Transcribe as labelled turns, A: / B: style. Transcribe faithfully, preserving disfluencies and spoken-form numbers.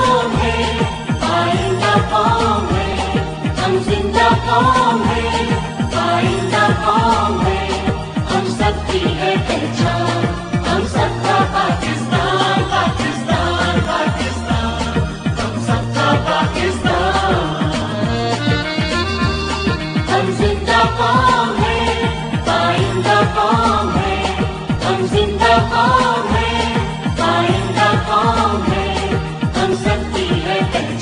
A: कौम है, आइंदा कौम है, हम जिंदा कौम है, आइंदा कौम है, हम सबकी है पहचान, हम सबका पाकिस्तान, पाकिस्तान, पाकिस्तान, हम सबका पाकिस्तान। हम जिंदा कौम है, आइंदा कौम है, हम जिंदा कौम है, आइंदा कौम है, हम सबकी है पहचान।